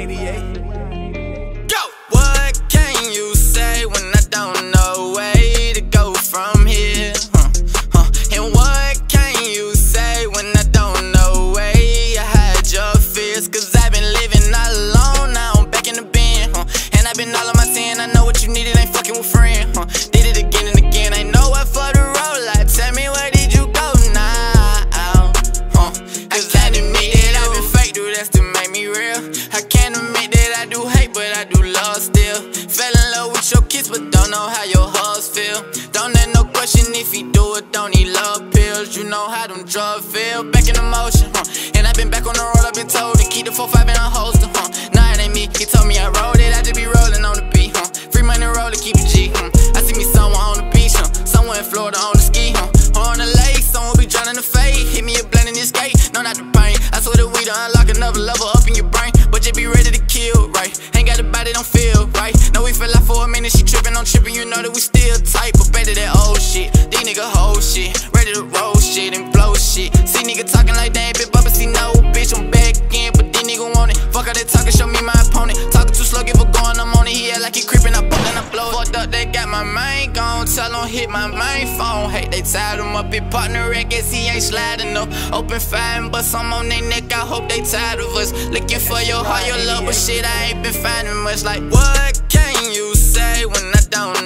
YN88. Go! What can you say when I don't know way to go from here? And what can you say when I don't know way to hide your fears? Cause I've been living all alone, now I'm back in the bin. And I've been all on my sin, I know what you needed, ain't fucking with friend. Did it again and again, ain't know what for the road like. Tell me where did you go now? Cause I admit that I've been fake, dude, that's to make me real. I can't admit that I do hate, but I do love still. Fell in love with your kiss, but don't know how your hugs feel. Don't ask no question if he do it, don't need love pills. You know how them drugs feel. Back in the motion, and I've been back on the road, I've been told to keep the 4-5 in a holster, Nah, it ain't me, he told me I wrote it, I just be rolling on the beat, Free money roller, keep it G, I see me somewhere on the beach, somewhere in Florida on the ski, on the lake, someone be drowning the fade. Hit me a blend in this gate, no not the pain. I swear that we done unlock another level up in your brain, but just be ready to kill, right? Ain't got a body, don't feel right. No, we fell out for a minute, she tripping, I'm tripping, you know that we still tight, but better that old shit. These nigga hold shit, ready to roll shit and blow shit. See nigga talking like they ain't been bumpin', see no bitch, I'm back in, but these nigga want it. Fuck all that talking, show me my opponent. Talking too slow, give a going, I'm on it. He act like he creeping, I bump and I blow. Fucked up, they got my main gone, tell him hit my main phone. Hate they tied him up, in partner, I guess he ain't sliding up. Open fire and bust some on their neck, I hope they tired of us. Looking for your heart, your love, but shit, I ain't been finding much. Like, what can you say when I don't